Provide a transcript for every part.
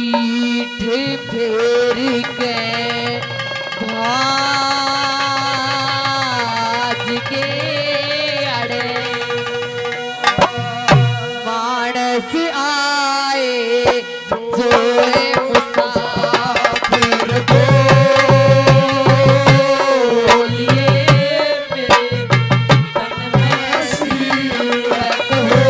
पीठ फेर के भाज के अड़े मानस आए जोए मुसाफिर बोलिए मेरे तन में सीरत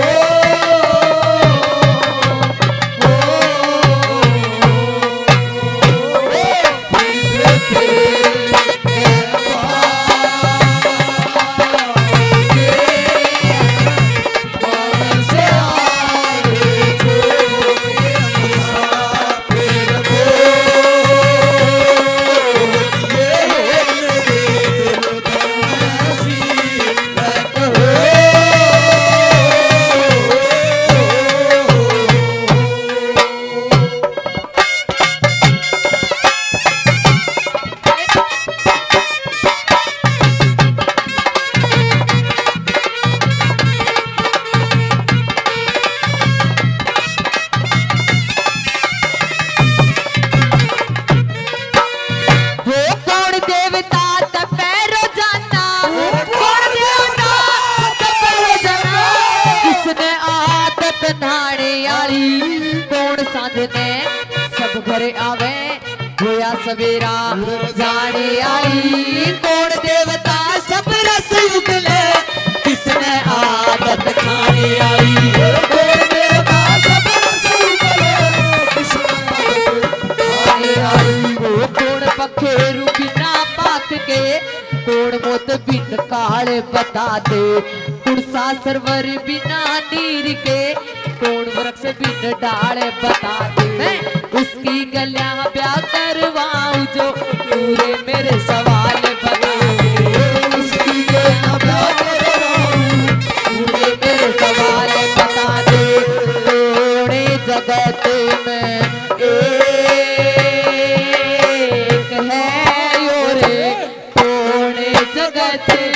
सब घरे आवे होया सवेरा जाने आई कौन देवता सब रस उगले किसने आदत खाने आई कौन देवता सब रस उगले किसने आदत खाने आई वो कौन पखेरु बिना पाक के कौन मोत बिन काले बता दे कुर्सा सरवर बिना नीर के कौन वृक्ष बिन डाल बता दे मैं उसकी गलियां ब्याह करवाऊं जो पूरे मेरे सवाल बता दे उसकी गलियां ब्याह करवाऊं पूरे मेरे सवाल बता दे थोड़े जगत में एक है योरे थोड़े जगत में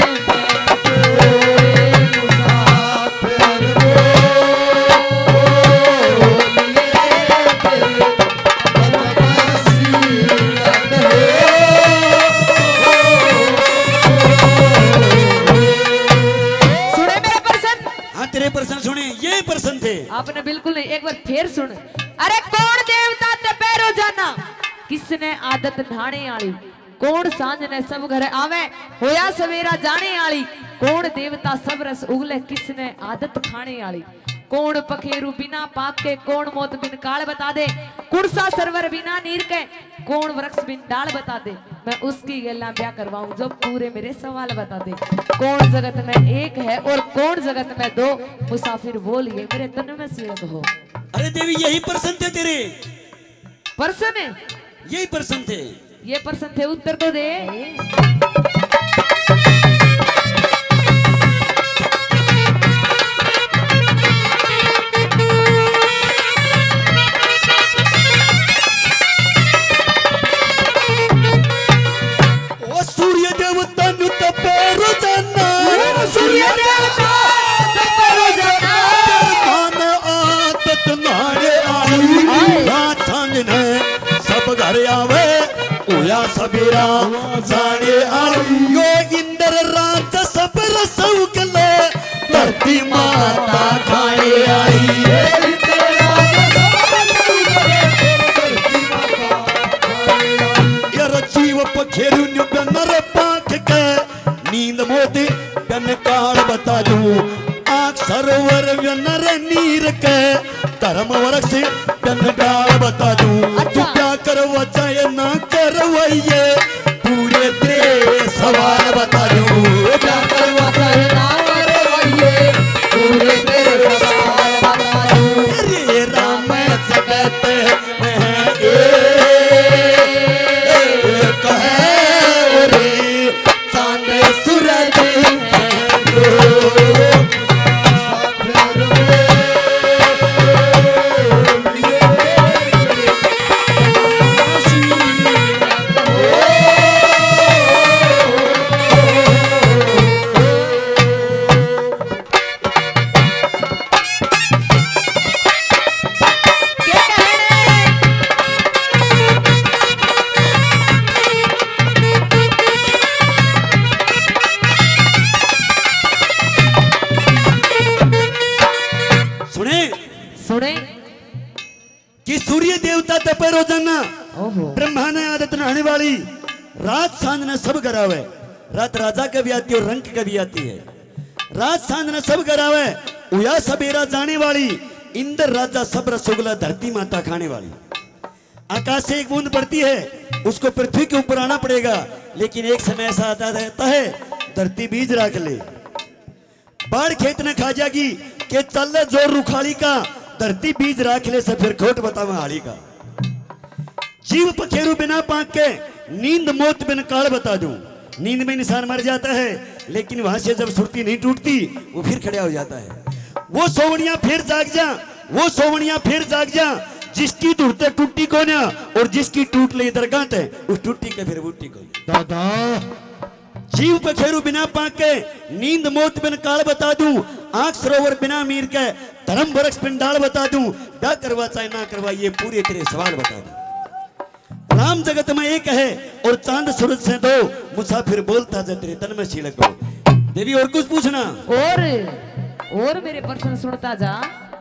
आपने बिल्कुल नहीं एक बार फिर सुन अरे कौन देवता ते पैरो जाना किसने आदत ढाणे आली कौन सांझ ने सब घर आवे होया सवेरा जाने आली कौन देवता सब रस उगले किसने आदत खाने आली कौन पखेरु बिना पाक के कौन मौत बिन काल बता दे कुर्सा सरवर बिना नीर के कौन वृक्ष बिन डाल बता दे मैं उसकी गल्ला ब्याह करवाऊं जो पूरे मेरे सवाल बता दे कौन जगत में एक है और कौन जगत में दो मुसाफिर बोलिए मेरे तन में सीरत हो। अरे देवी यही प्रश्न थे तेरे प्रश्न है यही प्रश्न थे ये प्रश्न थे उत्तर तो दे सबीरा जाने आयो इंद्र रात सब रस उगले धरती माता खाने आई यार जीव पखेरु नर पाख के नींद मोती बन काल बता दू आँख सरोवर नर नीर के धर्म वृक्ष बन डाल बता दू क्या करवा चाहे ना करवाइए पूरे तेरे सवाल बता दू क्या करवा चाहे ना करवाइए पूरे तेरे सवाल बता दू रे राम जगत में एक है रे चांद सूरज है दो कि सूर्य देवता तपे रोजाना ओहो ब्रह्मा ने आदत नहाने वाली रात सांझ ने सब करावे। रात राजा कभी आती है और रंग कभी आती है। रात सांझ ने सब करावे। उया सबेरा जाने वाली इंद्र राजा सब रसगुल्ला धरती माता खाने वाली। आकाश से एक बूंद पड़ती है उसको पृथ्वी के ऊपर आना पड़ेगा, लेकिन एक समय ऐसा आता रहता है धरती बीज रख ले, बाढ़ खेत ने खा जाएगी के चल जोर रुखाली का, धरती बीज राख ले से फिर खोट बतावा हाली का। जीव पखेरु बिना पाक के नींद मौत बिन काल बता दूं। नींद में इंसान मर जाता है लेकिन वहां से जब सुरती नहीं टूटती वो फिर खड़ा हो जाता है। वो सोवनिया फिर जाग जा, वो सोवनिया फिर जाग जा, जिसकी टूटते टूटी को ना और जिसकी टूट ले दरगाह है उस टूटी के फिर बूटी को दादा। जीव पखेरु बिना पाक के नींद मौत बिन काल बता दूं। आंख सरोवर बिना मीर के धर्म वृक्ष पिंडाल बता दूं। क्या करवा चाहे ना करवा ये पूरे तेरे सवाल बता दूं। राम जगत में एक है और चांद सूरज से दो, मुसाफिर बोलता जा तेरे तन में शीलक हो। देवी और कुछ पूछना और मेरे प्रश्न सुनता जा।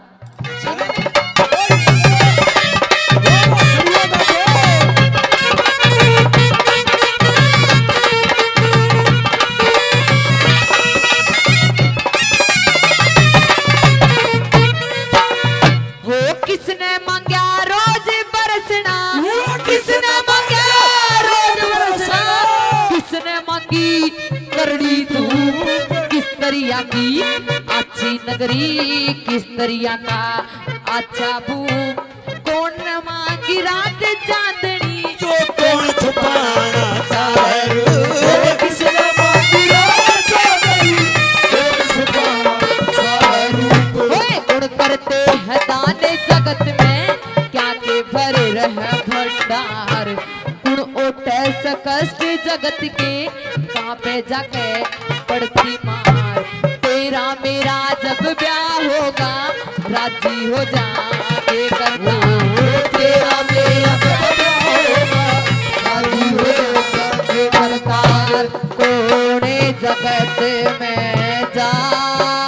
किसने मांगा रोज बरसना, किसने मांगा रोज बरसना, किसने मांगी करड़ी धूप, किस दरिया की अच्छी नगरी, किस दरिया का अच्छा भूप, कौन मांगी रात चांदनी, जो कौन छुपाना चाहे, किसने मांगी रात चांदनी, कौन छुपाना चाहे, कौन करते हैं दाने जगत में क्या के भरे रहे भंडार, कुण ओटे सकष्ट जगत के कहाँ पे जाके पड़ती मार, तेरा मेरा जब ब्याह होगा राजी हो जाके करतार, तेरा मेरा जब ब्याह होगा राजी हो जाके करतार, कोने जगत में जागता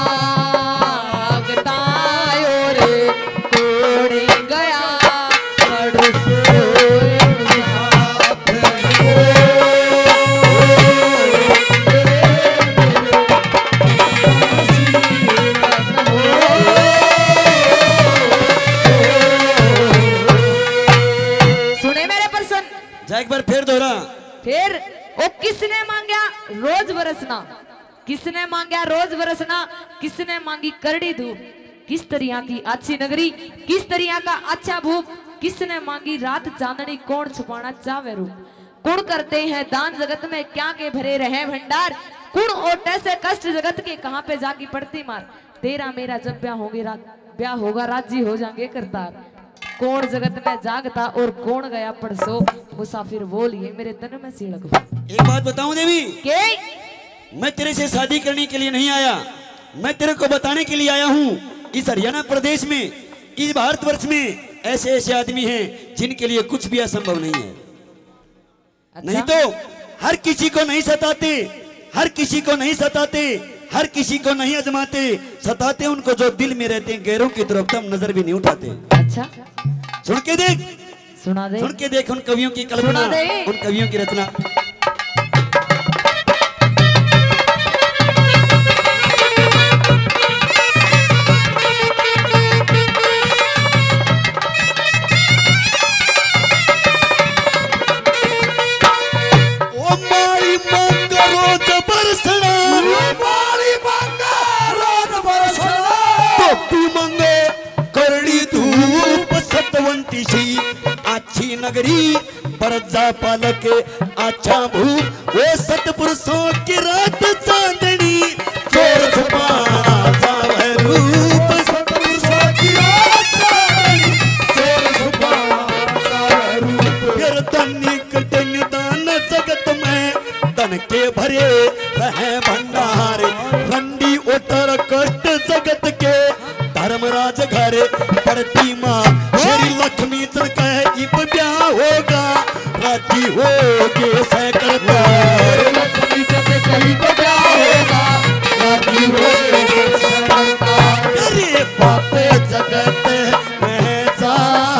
और कोने गया एक बार फिर दोहरा। फिर ओ किसने मांगा रोज बरसना, किसने मांगा रोज बरसना, किसने मांगी करड़ी धूप, किस तरह की अच्छी नगरी, किस तरह का अच्छा भूप, किसने मांगी रात चांदनी, कौन छुपाना चावे रूप, कौन करते हैं दान जगत में क्या के भरे रहे भंडार, कौन ओटे से कष्ट जगत के कहाँ पे जाकी पड़ती मार, तेरा मेरा जब ब्याह होगा राजी हो जाएंगे करतार, कौन जगत में जागता और कौन गया परसो, मुसाफिर बोलिए मेरे तन में सिलक हो। एक बात बताऊं देवी, के मैं तेरे से शादी करने के लिए नहीं आया, मैं तेरे को बताने के लिए आया हूँ इस हरियाणा प्रदेश में, इस भारतवर्ष में ऐसे ऐसे आदमी हैं जिनके लिए कुछ भी असंभव नहीं है। अच्छा? नहीं तो हर किसी को नहीं सताते, हर किसी को नहीं सताते, हर किसी को नहीं अजमाते, सताते उनको जो दिल में रहते हैं, गैरों की तरफ हम नजर भी नहीं उठाते। अच्छा सुन के देख, सुना दे, सुन के देख उन कवियों की कल्पना, उन कवियों की रचना। अच्छी नगरी बरजा पालक अच्छा भूप, वो सतपुरुषों की रात चांदनी, चोर छुपाना चाहे रूप, सतपुरुषों की रात चांदनी, चोर छुपाना चाहे रूप, फिर धनिक दान जगत में धन के भरे रहे भंडार, रंडी उतर कष्ट जगत के धर्मराज घरे पड़ती माँ, श्री लक्ष्मी चल कहे इब ब्याह होगा राजी होगे सकरता, लक्ष्मी चल कहे इब ब्याह होगा राजी होगे सकरता, अरे बाप जगत में जा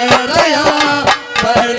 दया पर